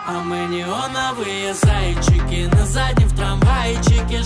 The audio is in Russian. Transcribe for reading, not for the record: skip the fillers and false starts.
А мы неоновые зайчики, на заднем в трамвайчике